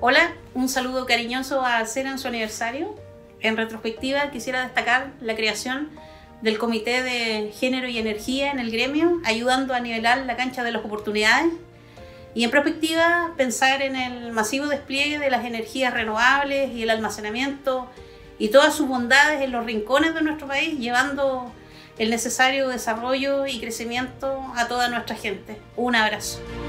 Hola, un saludo cariñoso a Cera en su aniversario. En retrospectiva quisiera destacar la creación del Comité de Género y Energía en el gremio, ayudando a nivelar la cancha de las oportunidades. Y en perspectiva, pensar en el masivo despliegue de las energías renovables y el almacenamiento y todas sus bondades en los rincones de nuestro país, llevando el necesario desarrollo y crecimiento a toda nuestra gente. Un abrazo.